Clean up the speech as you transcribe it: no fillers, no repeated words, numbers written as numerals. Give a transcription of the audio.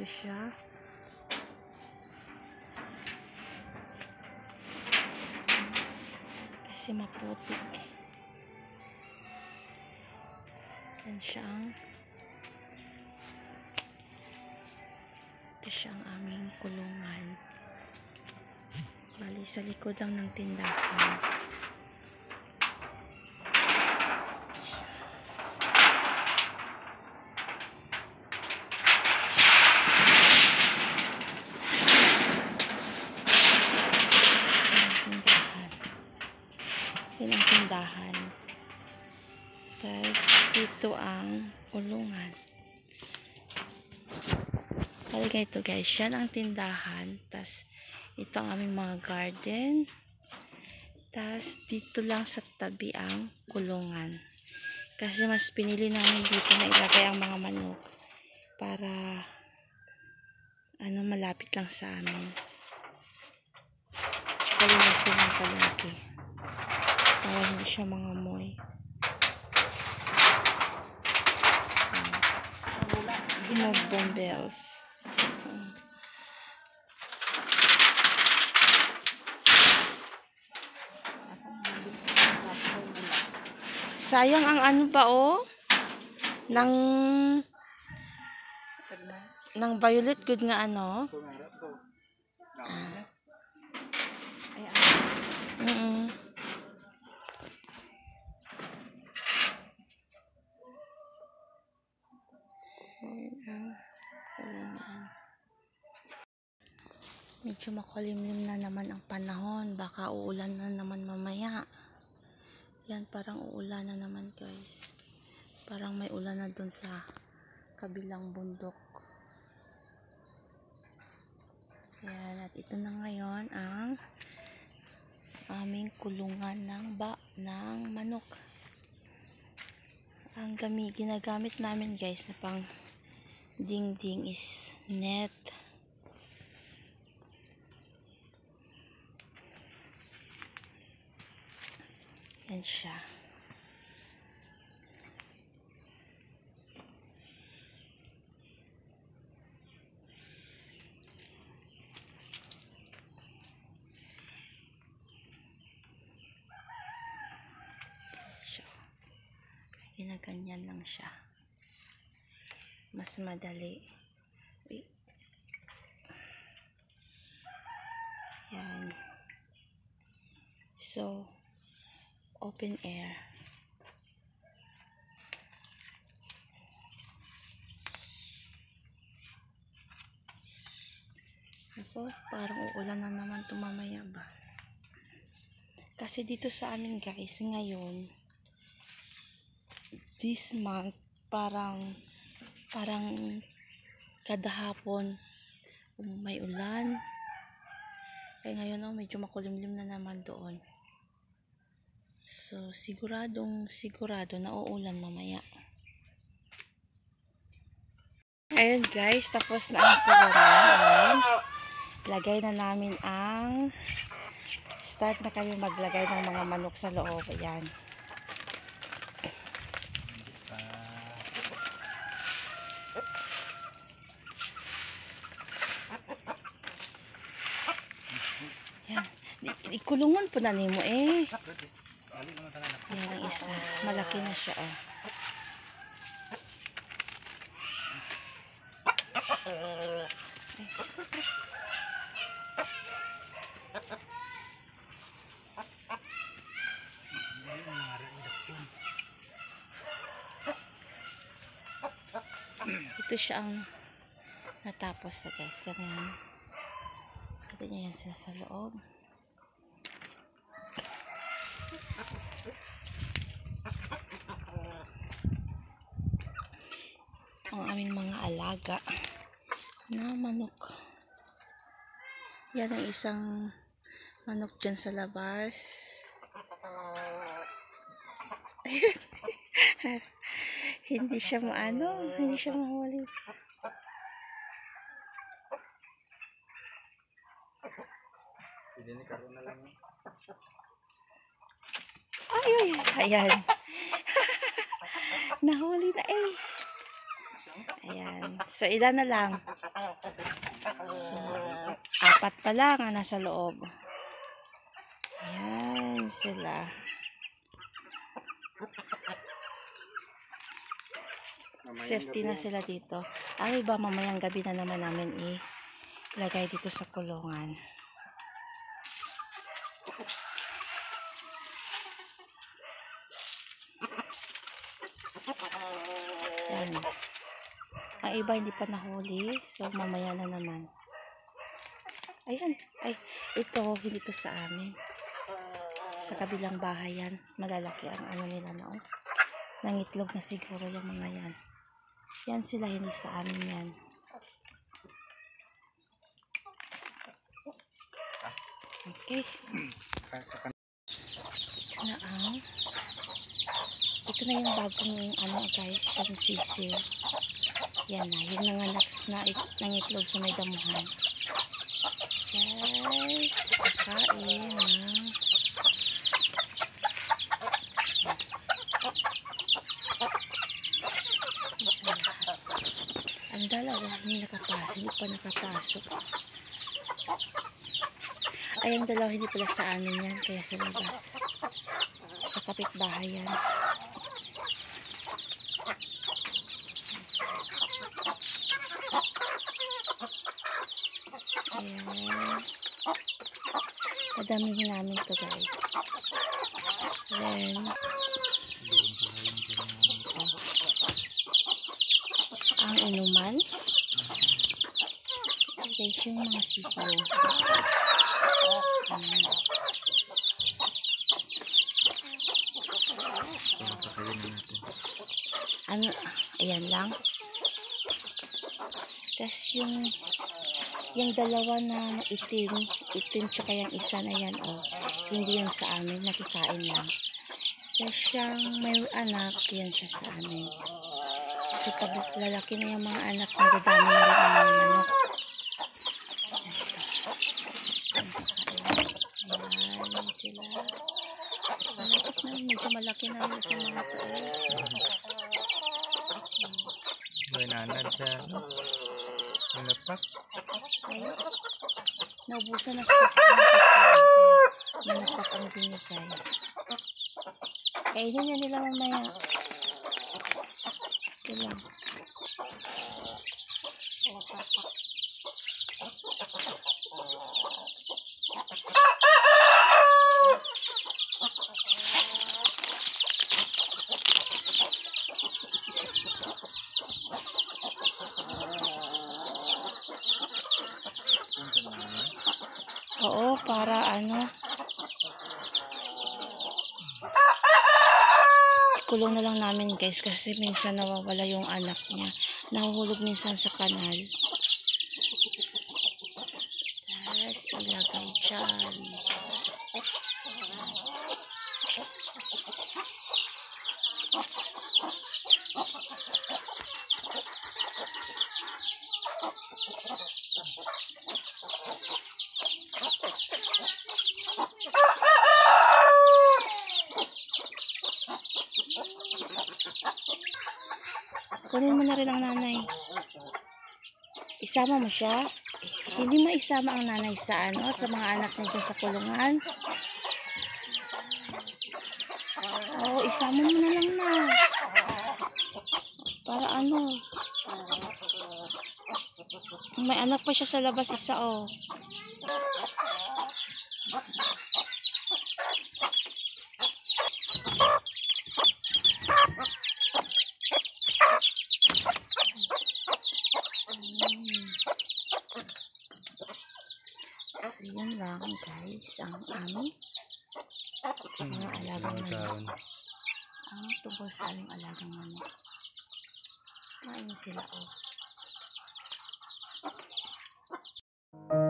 Ito siya. Kasi maputik. Yan siya ang ito siya ang aming kulungan. Bali, sa likod lang ng tindahan. Yan ang tindahan. Tapos, ito ang kulungan. Bali ito guys, yan ang tindahan. Tapos, ito ang aming mga garden. Tapos, dito lang sa tabi ang kulungan. Kasi mas pinili namin dito na ilagay ang mga manok. Para, malapit lang sa amin. Tsaka yun silang palagi. Para hindi siya mangamoy. Mag bells. Sayang ang ano ba ng violet good nga ano. Medyo makulimlim na naman ang panahon. Baka uulan na naman mamaya. Yan, parang uulan na naman guys. Parang may ulan na dun sa kabilang bundok. Yan, at ito na ngayon ang aming kulungan ng manok. Ang ginagamit namin guys na pang dingding is net. Yan siya. Ginaganyan lang siya. Mas madali. Yan. So, open air. Ako, parang uulan na naman tumamaya ba. Kasi dito sa amin guys, ngayon, this month, parang kada hapon may ulan. Kaya ngayon medyo makulimlim na naman doon. So, sigurado na uulan mamaya. Ayun guys, tapos na ang kulungan. Lagay na namin start na kami maglagay ng mga manok sa loob. Ayan. Ayan. Ikulungan po na nimo eh. Yan ang isa. Malaki na siya Ito siya ang natapos na guys. Ganyan. Ito niya yan sila sa loob. Ang aming mga alaga na manok. Yan ang isang manok dyan sa labas. Hindi siya hindi siya mahuli. Ay, ayan. Nahuli na eh. Ayan. So, ilan na lang? So, 4 pa lang ang nasa loob. Ayan sila. Safety na sila dito. Ang iba mamayang gabi na naman namin ilagay dito sa kulungan. Ayan. Ang iba hindi pa nahuli, so mamaya na naman. Ayan, ay, ito, hindi to sa amin. Sa kabilang bahay yan, malalaki ang ano nila na, nangitlog na siguro yung mga yan. Yan sila, hindi sa amin yan. Okay. Ito na yung bagong ano guys, yung sisiw. Yan na, yung nanganak na nangitlog sa may damuhan. Guys, kakain na. Ang dalawa, hindi pa nakapasok. Ay, ang dalawa hindi pala sa amin yan, kaya sa labas. Sa kapitbahay yan. Ayan. Padamihin namin to guys. Then, ang inuman. Guys, yung mga sisiyo. Ano, ayan lang. Tapos yung dalawa na itim tsaka yung isa na yan, hindi yan sa amin, nakikain lang. Tapos siyang may anak, yan siya sa amin. So pag lalaki na yung mga anak, magdadami na rin ang mga manok. Ayan sila. Malapit na, medyo malaki na rin sa mga tayo. Bananad sa malapak. Naubusan na sa malapak ang binigay. Kainin na nila mamaya. Ito lang. Oo, para ano, kulong na lang namin guys kasi minsan nawawala yung anak niya. Nahuhulog minsan sa kanal. Tapos ilagay dyan. Kunin mo na rin ang nanay. Isama mo siya. Hindi maisama ang nanay sa ano, sa mga anak niya dyan sa kulungan. Oo, isama mo na lang na. Para ano. May anak pa siya sa labas, isa So, yun lang guys, ang aming mga alagang manok. Ang tungkol sa aming alagang manok. Kain sila